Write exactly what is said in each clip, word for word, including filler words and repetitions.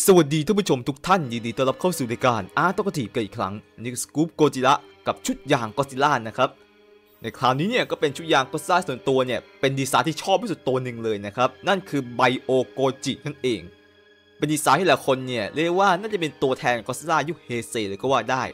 สวัสดีท่านผู้ชมทุกท่านยินดีต้อนรับเข้าสู่รายการอาร์ตกทีกันอีกครั้งนี่คือสกู๊ปโกจิระกับชุดยางก็อดซิลล่านะครับในคราวนี้เนี่ยก็เป็นชุดยางก็อดซิลล่าส่วนตัวเนี่ยเป็นดีไซน์ที่ชอบที่สุดตัวหนึ่งเลยนะครับนั่นคือไบโอโกจินั่นเองเป็นดีไซน์ที่หลายคนเนี่ยเรียกว่าน่าจะเป็นตัวแทนก็อดซิลล่ายุคเฮเซเลยก็ว่าได้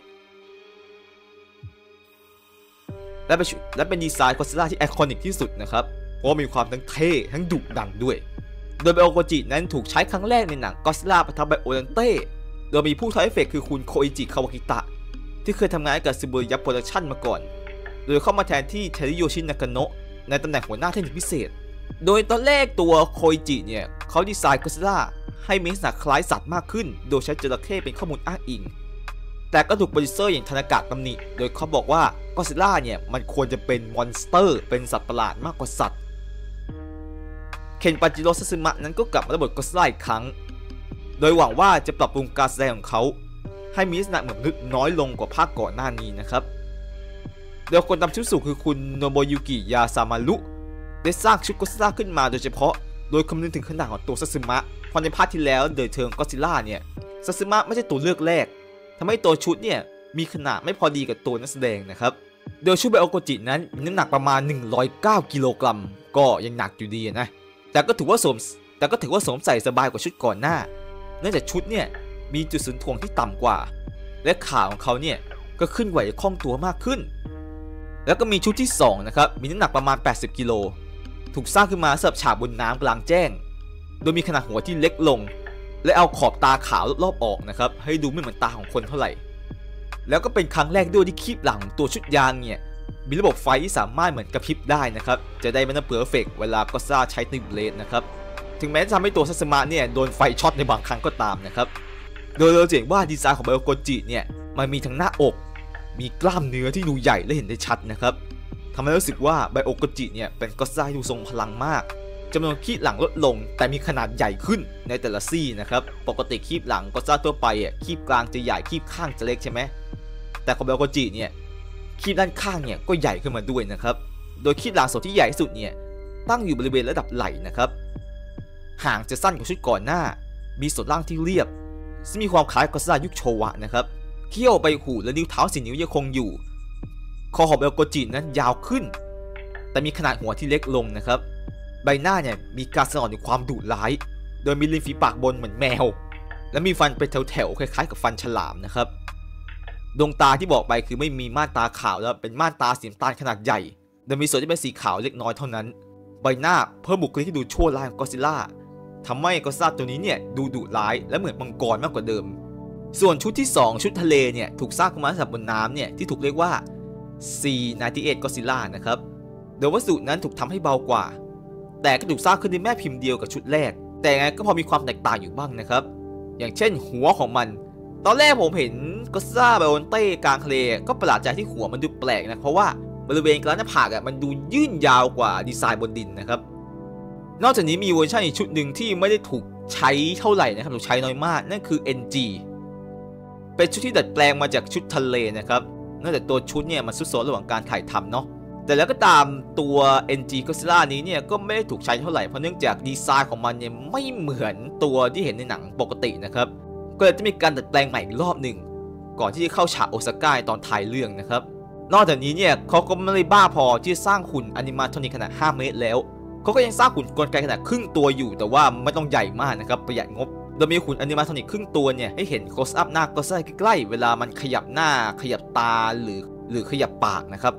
และเป็นและเป็นดีไซน์ก็อดซิลล่าที่ไอคอนิกที่สุดนะครับเพราะมีความทั้งเท่ทั้งดุดันด้วยโดยไบโอโกจินั้นถูกใช้ครั้งแรกในหนังก็อดซิลล่าปะทะไบโอดันเต้โดยมีผู้ทำเอฟเฟกต์คือคุณโคอิจิคาวากิตะที่เคยทำงานกับซูเบอร์ยับโปรดักชั่นมาก่อนโดยเข้ามาแทนที่เทริโยชินากาโนะในตำแหน่งหัวหน้าเทคนิคพิเศษโดยตอนแรกตัวโคอิจิเนี่ยเขาดีไซน์ก็อดซิลล่าให้มีลักษณะคล้ายสัตว์มากขึ้นโดยใช้จระเข้เป็นข้อมูลอ้างอิงแต่ก็ถูกโปรดิวเซอร์อย่างทานากะตำหนิโดยเขาบอกว่าก็อดซิลล่าเนี่ยมันควรจะเป็นมอนสเตอร์เป็นสัตว์ประหลาดมากกว่าสัตว์เคนปัจิโร่ ซาสึมะนั้นก็กลับมารับบทก็อดซิลล่าอีกครั้งโดยหวังว่าจะปรับปรุงการแสดงของเขาให้มีลักษณะเหมือนมนุษย์น้อยลงกว่าภาคก่อนหน้านี้นะครับโดยคนทำชุดสูทคือคุณโนโบยุกิยาซามารุได้สร้างชุดก็อดซิลล่าขึ้นมาโดยเฉพาะโดยคำนึงถึงขนาดของตัวซาสึมะเพราะในภาคที่แล้วเดอะเทิร์นก็อดซิลล่าเนี่ยซาสึมะไม่ใช่ตัวเลือกแรกทำให้ตัวชุดเนี่ยมีขนาดไม่พอดีกับตัวนักแสดงนะครับโดยชุดไบโอโกจินั้นมีน้ำหนักประมาณหนึ่งร้อยเก้ากิโลกรัมก็ยังหนักอยู่ดีนะแต่ก็ถือว่าสวมแต่ก็ถือว่าสวมใส่สบายกว่าชุดก่อนหน้าเนื่องจากชุดเนี่ยมีจุดศูนย์ถ่วงที่ต่ำกว่าและขาของเขาเนี่ยก็ขึ้นไหวคล่องตัวมากขึ้นแล้วก็มีชุดที่สองนะครับมีน้ำหนักประมาณแปดสิบกิโลถูกสร้างขึ้นมาสำหรับฉากบนน้ำกลางแจ้งโดยมีขนาดหัวที่เล็กลงและเอาขอบตาขาวรอบๆออกนะครับให้ดูไม่เหมือนตาของคนเท่าไหร่แล้วก็เป็นครั้งแรกด้วยที่คีบหลังตัวชุดยางเนี่ยมีระบบไฟที่สามารถเหมือนกระพริบได้นะครับจะได้ไม่ต้องเปลืองเอฟเฟกต์เวลาก็อดซิลล่าใช้ติวเลสนะครับถึงแม้จะทำให้ตัวซาสึมะเนี่ยโดนไฟช็อตในบางครั้งก็ตามนะครับโดยเราเห็นว่าดีไซน์ของไบโอโกจิเนี่ยมันมีทั้งหน้าอกมีกล้ามเนื้อที่ดูใหญ่และเห็นได้ชัดนะครับทำให้รู้สึกว่าไบโอโกจิเนี่ยเป็นก็อดซิลล่าที่ดูทรงพลังมากจำนวนคีบหลังลดลงแต่มีขนาดใหญ่ขึ้นในแต่ละซี่นะครับปกติคีบหลังก็อดซิลล่าทั่วไปอ่ะคีบกลางจะใหญ่คีบข้างจะเล็กใช่ไหมแต่ของไบโอโกจิเนี่ยคีบด้านข้างเนี่ยก็ใหญ่ขึ้นมาด้วยนะครับโดยคีบหลังส่วนที่ใหญ่ที่สุดเนี่ยตั้งอยู่บริเวณระดับไหล่นะครับหางจะสั้นกว่าชุดก่อนหน้ามีส่วนล่างที่เรียบซึ่งมีความคล้ายก็อดซิลล่ายุคโชวะนะครับเขี้ยวใบหูและนิ้วเท้าสี่นิ้วยังคงอยู่คอของไบโอโกจินั้นยาวขึ้นแต่มีขนาดหัวที่เล็กลงนะครับใบหน้าเนี่ยมีการแสดงถึงความดุร้ายโดยมีริมฝีปากบนเหมือนแมวและมีฟันเป็นแถวๆคล้ายๆกับฟันฉลามนะครับดวงตาที่บอกไปคือไม่มีม่านตาขาวแล้วเป็นม่านตาสีน้ำตาลขนาดใหญ่โดยมีส่วนที่เป็นสีขาวเล็กน้อยเท่านั้นใบหน้าเพิ่มบุคลิกที่ดูชั่วร้ายของก็อดซิลล่าทำให้ก็อดซิลล่าตัวนี้เนี่ยดูดุร้ายและเหมือนมังกรมากกว่าเดิมส่วนชุดที่สองชุดทะเลเนี่ยถูกสร้างขึ้นมาสำหรับบนน้ำเนี่ยที่ถูกเรียกว่า ซี ไนน์ตี้เอท Godzilla นะครับโดยวัสดุนั้นถูกทำให้เบากว่าแต่ก็ถูกสร้างขึ้นในแม่พิมพ์เดียวกับชุดแรกแต่ไงก็พอมีความแตกต่างอยู่บ้างนะครับอย่างเช่นหัวของมันตอนแรกผมเห็นก็อดซิลล่าไบโอเต้กลางทะเลก็ประหลาดใจที่หัวมันดูแปลกนะเพราะว่าบริเวณกลางหน้าผากอ่ะมันดูยื่นยาวกว่าดีไซน์บนดินนะครับนอกจากนี้มีเวอร์ชันอีกชุดหนึ่งที่ไม่ได้ถูกใช้เท่าไหร่นะครับถูกใช้น้อยมากนั่นคือ เอ็น จี เป็นชุดที่ดัดแปลงมาจากชุดทะเลนะครับเนื่องจากตัวชุดเนี่ยมันซุดโซนระหว่างการถ่ายทำเนาะแต่แล้วก็ตามตัว เอ็น จี Godzilla นี้เนี่ยก็ไม่ได้ถูกใช้เท่าไหร่เพราะเนื่องจากดีไซน์ของมันเนี่ยไม่เหมือนตัวที่เห็นในหนังปกตินะครับก็เลยจะมีการดัดแปลงใหม่อีกรอบหนึ่งก่อนที่จะเข้าฉากโอซาก้าตอนถ่ายเรื่องนะครับนอกจากนี้เนี่ยเขาก็ไม่ได้บ้าพอที่จะสร้างหุ่นอนิมาทรอนิกขนาดห้าเมตรแล้วเขาก็ยังสร้างหุ่นกลไกขนาดครึ่งตัวอยู่แต่ว่าไม่ต้องใหญ่มากนะครับประหยัดงบโดยมีหุ่นอนิมาทรอนิกครึ่งตัวเนี่ยให้เห็นโคสอัพหน้าก็อดซิลล่าใกล้ๆเวลามันขยับหน้าขยับตาหรือหรือขยับปากนะครับ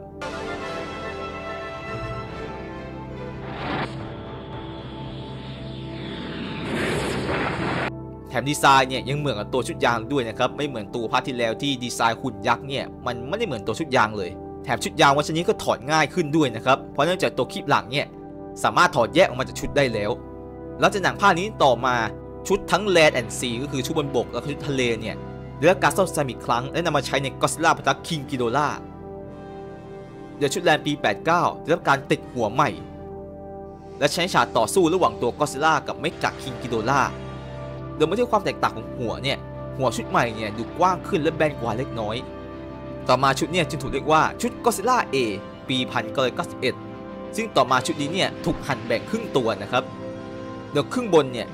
แถมดีไซน์เนี่ยยังเหมือนกับตัวชุดยางด้วยนะครับไม่เหมือนตัวภาคที่แล้วที่ดีไซน์หุ่นยักษ์เนี่ยมันไม่ได้เหมือนตัวชุดยางเลยแถมชุดยางวันชนิดก็ถอดง่ายขึ้นด้วยนะครับเพราะเนื่องจากตัวคีบหลังเนี่ยสามารถถอดแยกออกมาจากชุดได้แล้วแล้วจากหนังภาคนี้ต่อมาชุดทั้ง Land and Sea ก็คือชุดบนบกและชุดทะเลเนี่ยได้รับการซ่อมแซมอีกครั้งและนำมาใช้ในก็อดซิลล่าปะทะคิงกิโดล่าโดยชุด Land ปีแปดสิบเก้าได้รับการติดหัวใหม่และใช้ฉากต่อสู้ระหว่างตัวก็อดซิลล่ากับเมกะคิงกิโดล่าโดยเมื่อเทียบความแตกต่างของหัวเนี่ยหัวชุดใหม่เนี่ยดูกว้างขึ้นและแบนกว่าเล็กน้อยต่อมาชุดเนี่ยจึงถูกเรียกว่าชุดก็อดซิลล่า A ปีหนึ่งพันเก้าร้อยเก้าสิบเอ็ดซึ่งต่อมาชุดนี้เนี่ยถูกหั่นแบ่งครึ่งตัวนะครับโดยครึ่งบนเนี่ย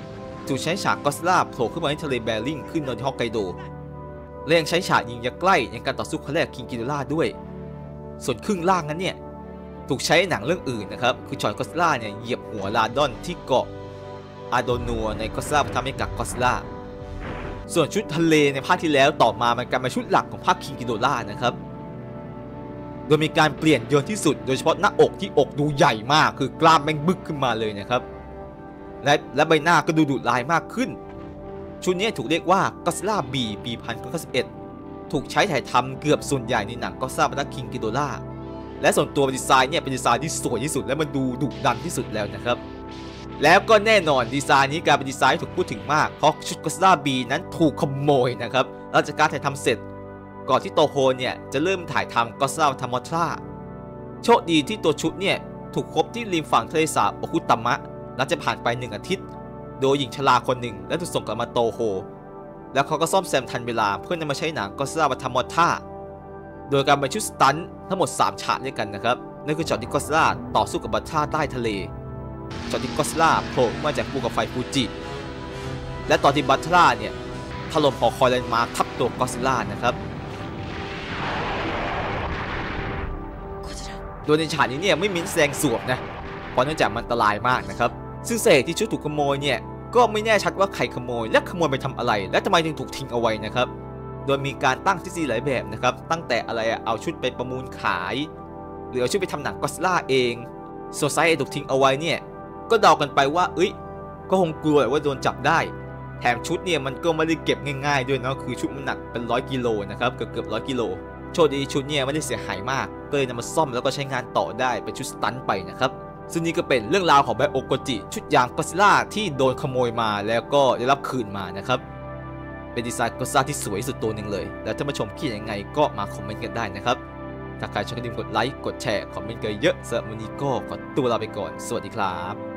ถูกใช้ฉากก็อดซิลล่าโผล่ขึ้นมาในทะเลแบริ่งขึ้นบนฮอกไกโดและยังใช้ฉากยิงยักษ์ใกล้ในการต่อสู้ครั้งแรกคิงกิโดล่าด้วยส่วนครึ่งล่างนั้นเนี่ยถูกใช้หนังเรื่องอื่นนะครับคือช็อตก็อดซิลล่าเนี่ยเหยียบหัวลาดอนที่เกาะอาโดนัวในก็อดซิลล่าปะทะเมกะก็อดซิลล่าส่วนชุดทะเลในภาคที่แล้วต่อมามันกลายเป็นชุดหลักของภาคคิงกิโดล่านะครับโดยมีการเปลี่ยนเยอะที่สุดโดยเฉพาะหน้าอกที่อกดูใหญ่มากคือกล้ามแม่งบึกขึ้นมาเลยนะครับและและใบหน้าก็ดูดุร้ายมากขึ้นชุดนี้ถูกเรียกว่าก็อดซิลล่า บี ปี หนึ่งพันเก้าร้อยเก้าสิบเอ็ด ถูกใช้ถ่ายทำเกือบส่วนใหญ่ในหนังก็อดซิลล่าปะทะคิงกิโดล่าและส่วนตัวดีไซน์เนี่ยเป็นดีไซน์ที่สวยที่สุดและมันดูดุดันที่สุดแล้วนะครับแล้วก็แน่นอนดีไซน์นี้กลายเป็นดีไซน์ที่ถูกพูดถึงมากเพราะชุดก็อดซิลล่า บี นั้นถูกขโมยนะครับหลังจากการถ่ายทำเสร็จก่อนที่โตโฮเนี่ยจะเริ่มถ่ายทำก็อดซิลล่า ทามอทราโชคดีที่ตัวชุดเนี่ยถูกพบที่ริมฝั่งทะเลสาบโอคุตามะหลังจากผ่านไปหนึ่งอาทิตย์โดยหญิงชราคนหนึ่งและถูกส่งกลับมาโตโฮแล้วเขาก็ซ่อมแซมทันเวลาเพื่อนำมาใช้หนังก็อดซิลล่า ทามอทราโดยการเป็นชุดสตันท์ทั้งหมดสามฉากด้วยกันนะครับนั่นคือช็อตที่ก็อดซิลล่าต่อสู้กับบัตทราใต้ทะเลช็อตที่ก็อดซิลล่าโผล่มาจากภูเขาไฟฟูจิและตอนที่บัตทราเนี่ยถล่มหอคอยแลนด์มาร์คทับตัวก็อดซิลล่านะครับโดยในฉากนี้เนี่ยไม่มีแสดงสวมนะเพราะเนื่องจากมันอันตรายมากนะครับซึ่งเศษที่ชุดถูกขโมยเนี่ยก็ไม่แน่ชัดว่าใครขโมยและขโมยไปทำอะไรและทำไมถึงถูกทิ้งเอาไว้นะครับโดยมีการตั้งทฤษฎีหลายแบบนะครับตั้งแต่อะไรเอาชุดไปประมูลขายหรือเอาชุดไปทำหนังก็อดซิลล่าเองส่วนสาเหตุถูกทิ้งเอาไว้เนี่ยก็เดากันไปว่าเอ้ยก็คงกลัวว่าโดนจับได้แถมชุดเนี่ยมันก็ไม่ได้เก็บง่ายๆด้วยเนาะคือชุดมันหนักเป็นร้อยกิโลนะครับเกือบเกือบร้อยกิโลโชคดีชุดเนี่ยไม่ได้เสียหายมากก็เลยนำมาซ่อมแล้วก็ใช้งานต่อได้เป็นชุดสตันท์ไปนะครับซึ่งนี่ก็เป็นเรื่องราวของไบโอโกจิชุดยางก็อดซิลล่าที่โดนขโมยมาแล้วก็ได้รับคืนมานะครับเป็นดีไซน์ก็อดซิลล่าที่สวยสุดตัวหนึ่งเลยแล้วถ้ามาชมคิดยังไงก็มาคอมเมนต์กันได้นะครับถ้าใครชอบก็อย่าลืมกดไลค์กดแชร์คอมเมนต์กันเยอะสำหรับวันนี้ก็ขอตัวลาไปก่อนสวัสดีครับ